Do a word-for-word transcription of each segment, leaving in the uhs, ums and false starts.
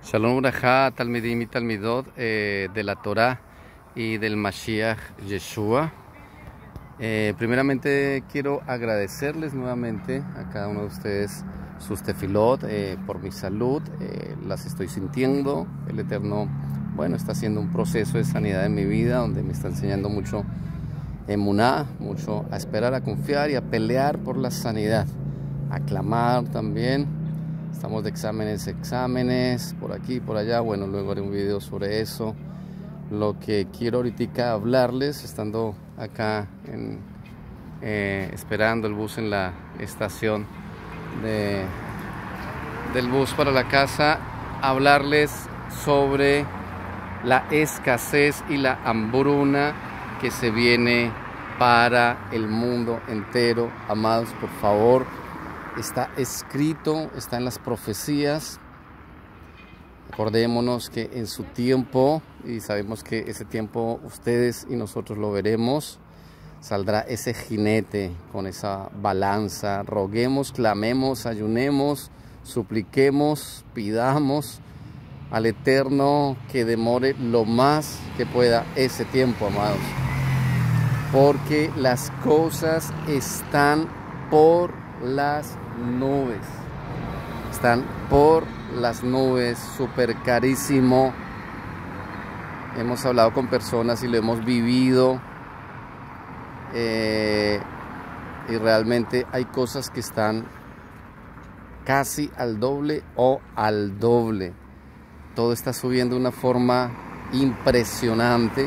Shalom Uraja, Talmidim y Talmidot eh, de la Torah y del Mashiach Yeshua. Eh, primeramente quiero agradecerles nuevamente a cada uno de ustedes sus tefilot eh, por mi salud. Eh, las estoy sintiendo. El Eterno, bueno, está haciendo un proceso de sanidad en mi vida donde me está enseñando mucho emuná, mucho a esperar, a confiar y a pelear por la sanidad, a clamar también. Estamos de exámenes, exámenes, por aquí, por allá. Bueno, luego haré un video sobre eso. Lo que quiero ahorita hablarles, estando acá en, eh, esperando el bus en la estación de, del bus para la casa, hablarles sobre la escasez y la hambruna que se viene para el mundo entero. Amados, por favor, está escrito, está en las profecías. Acordémonos que en su tiempo, y sabemos que ese tiempo ustedes y nosotros lo veremos, saldrá ese jinete con esa balanza. Roguemos, clamemos, ayunemos, supliquemos, pidamos al Eterno que demore lo más que pueda ese tiempo, amados, porque las cosas están por las nubes, están por las nubes, súper carísimo. Hemos hablado con personas y lo hemos vivido, eh, y realmente hay cosas que están casi al doble o al doble. Todo está subiendo de una forma impresionante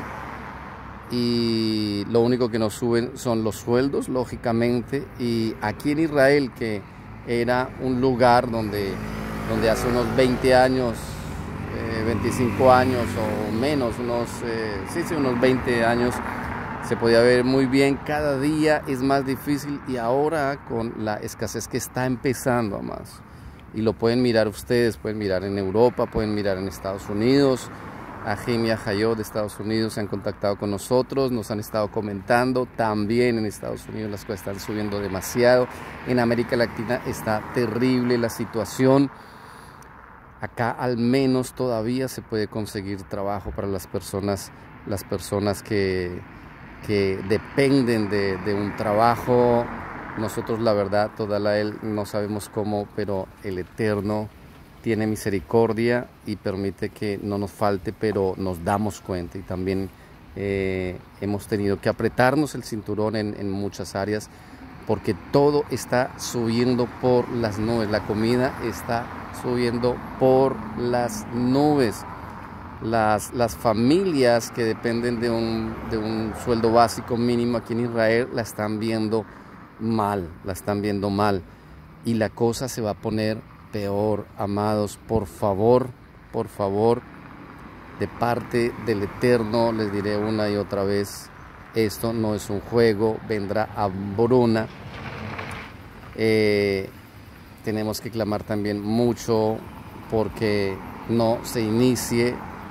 y lo único que nos suben son los sueldos, lógicamente. Y aquí en Israel, que era un lugar donde, donde hace unos veinte años, eh, veinticinco años o menos, unos, eh, sí, sí, unos veinte años, se podía ver muy bien. Cada día es más difícil, y ahora con la escasez que está empezando, más. Y lo pueden mirar ustedes, pueden mirar en Europa, pueden mirar en Estados Unidos. Ajim y Ajayot de Estados Unidos se han contactado con nosotros, nos han estado comentando. También en Estados Unidos las cosas están subiendo demasiado. En América Latina está terrible la situación. Acá al menos todavía se puede conseguir trabajo para las personas, las personas que, que dependen de, de un trabajo. Nosotros, la verdad, toda la él no sabemos cómo, pero el Eterno tiene misericordia y permite que no nos falte, pero nos damos cuenta. Y también eh, hemos tenido que apretarnos el cinturón en, en muchas áreas, porque todo está subiendo por las nubes. La comida está subiendo por las nubes. Las, las familias que dependen de un, de un sueldo básico mínimo aquí en Israel la están viendo mal, la están viendo mal. Y la cosa se va a poner peor, amados. Por favor, por favor, de parte del Eterno, les diré una y otra vez, esto no es un juego, vendrá hambruna. Eh, tenemos que clamar también mucho porque no se inicie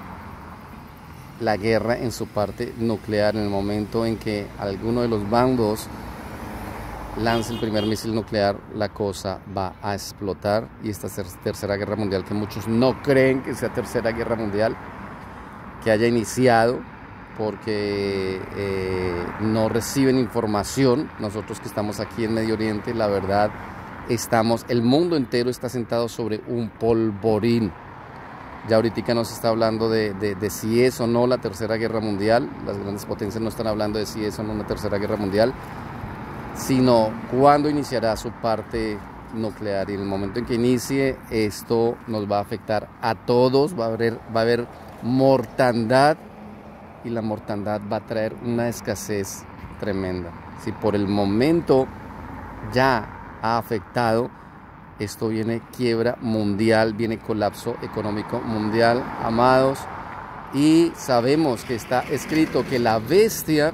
la guerra en su parte nuclear. En el momento en que alguno de los bandos lance el primer misil nuclear, la cosa va a explotar. Y esta tercera guerra mundial, que muchos no creen que sea tercera guerra mundial, que haya iniciado, porque eh, no reciben información. Nosotros que estamos aquí en Medio Oriente, la verdad, estamos, el mundo entero está sentado sobre un polvorín. Ya ahorita nos está hablando de, de, de si es o no la tercera guerra mundial. Las grandes potencias no están hablando de si es o no una tercera guerra mundial, sino cuándo iniciará su parte nuclear. Y en el momento en que inicie, esto nos va a afectar a todos. Va a haber, va a haber mortandad, y la mortandad va a traer una escasez tremenda. Si por el momento ya ha afectado, esto viene quiebra mundial, viene colapso económico mundial, amados. Y sabemos que está escrito que la bestia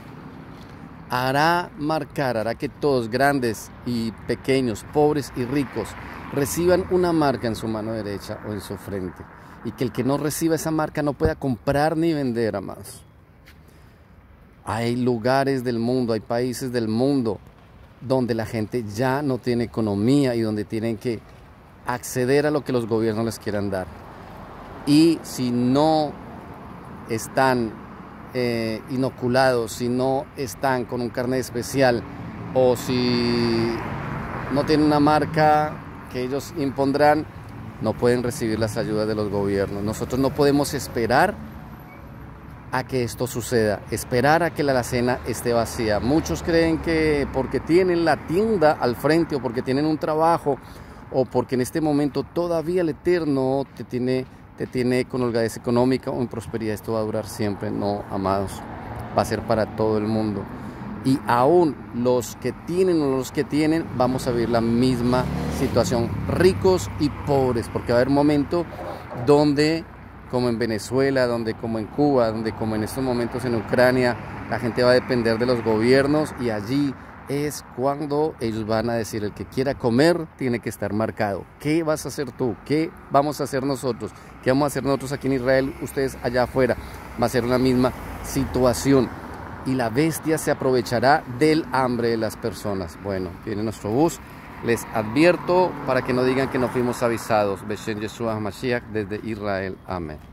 hará marcar, hará que todos, grandes y pequeños, pobres y ricos, reciban una marca en su mano derecha o en su frente, y que el que no reciba esa marca no pueda comprar ni vender, amados. Hay lugares del mundo, hay países del mundo donde la gente ya no tiene economía y donde tienen que acceder a lo que los gobiernos les quieran dar. y si no están eh, inoculados, si no están con un carnet especial o si no tienen una marca que ellos impondrán, no pueden recibir las ayudas de los gobiernos. Nosotros no podemos esperar a que esto suceda, esperar a que la alacena esté vacía. Muchos creen que porque tienen la tienda al frente o porque tienen un trabajo o porque en este momento todavía el Eterno te tiene, te tiene con holgadez económica o en prosperidad, esto va a durar siempre. No, amados, va a ser para todo el mundo. Y aún los que tienen o los que tienen, vamos a vivir la misma situación, ricos y pobres, porque va a haber un momento donde, como en Venezuela, donde como en Cuba, donde como en estos momentos en Ucrania, la gente va a depender de los gobiernos y allí es cuando ellos van a decir, el que quiera comer tiene que estar marcado. ¿Qué vas a hacer tú? ¿Qué vamos a hacer nosotros? ¿Qué vamos a hacer nosotros aquí en Israel? Ustedes allá afuera. Va a ser la misma situación. Y la bestia se aprovechará del hambre de las personas. Bueno, viene nuestro bus. Les advierto para que no digan que no fuimos avisados. Beshem Yeshua HaMashiach desde Israel. Amén.